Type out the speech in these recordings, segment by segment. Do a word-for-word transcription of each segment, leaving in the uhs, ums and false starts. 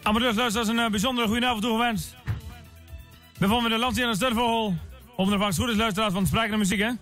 Amateursluisteraars, een uh, bijzondere goede avond toegewenst. We vonden de landsie aan de Stadvogel. Om de vangst goed is luisteraars van sprekende muziek, hè?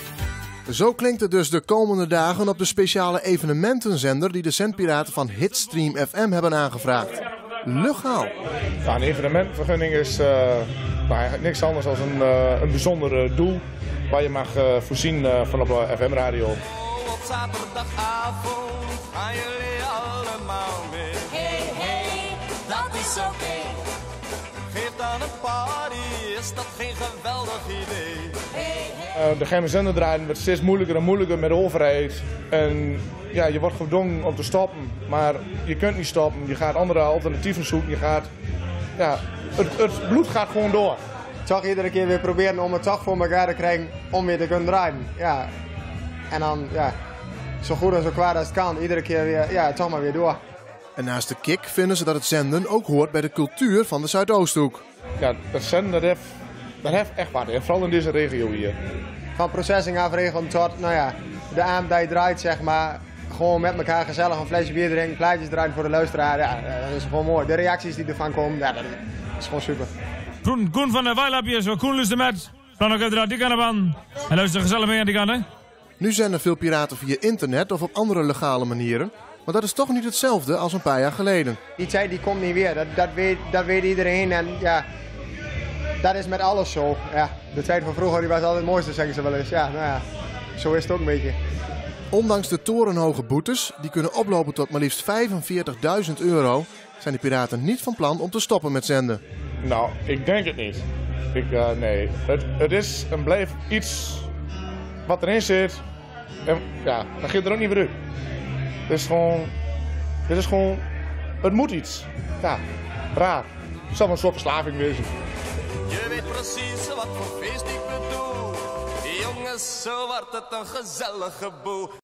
Zo klinkt het dus de komende dagen op de speciale evenementenzender die de zendpiraten van Hitstream F M hebben aangevraagd. Legaal. Ja, een evenementvergunning is uh, nou, eigenlijk niks anders dan een, uh, een bijzonder uh, doel waar je mag uh, voorzien uh, van op uh, F M-radio. Oh, op zaterdagavond gaan jullie allemaal mee. Hey, hey, dat is oké. Okay. Geef dan een party, is dat geen geweldig idee? Hey, hey. Uh, de geheime zender draaien wordt steeds moeilijker en moeilijker met de overheid. En ja, je wordt gedwongen om te stoppen, maar je kunt niet stoppen. Je gaat andere alternatieven zoeken. Je gaat, ja, het, het bloed gaat gewoon door. Toch iedere keer weer proberen om het toch voor elkaar te krijgen om weer te kunnen draaien. Ja. En dan, ja, zo goed en zo kwaad als het kan, iedere keer weer, ja, toch maar weer door. En naast de kick vinden ze dat het zenden ook hoort bij de cultuur van de Zuidoosthoek. Ja, het zenden, dat heeft, dat heeft echt wat, en vooral in deze regio hier. Van processing afregelen tot, nou ja, de avond dat je draait, zeg maar, gewoon met elkaar gezellig een flesje bier drinken, plaatjes draaien voor de luisteraar, ja, dat is gewoon mooi. De reacties die ervan komen, ja, dat is gewoon super. Koen, Koen van der Weilapjes, zo Koen lust de met. Dan ook uiteraard die kant aan. En luister gezellig mee aan die kant, hè? Nu zenden veel piraten via internet of op andere legale manieren. Maar dat is toch niet hetzelfde als een paar jaar geleden. Die tijd die komt niet weer, dat, dat, weet, dat weet iedereen en ja, dat is met alles zo. Ja, de tijd van vroeger die was altijd het mooiste, zeggen ze wel eens. Ja, nou ja, zo is het ook een beetje. Ondanks de torenhoge boetes, die kunnen oplopen tot maar liefst vijfenveertigduizend euro, zijn de piraten niet van plan om te stoppen met zenden. Nou, ik denk het niet. Ik, uh, nee, het, het is en blijft iets wat erin zit. En ja, dan gaat er ook niet weer uit. Het is gewoon, het is gewoon, het moet iets. Ja, raar. Het zal een soort verslaving wezen. Je weet precies wat voor feest ik bedoel. Jongens, zo wordt het een gezellige boel.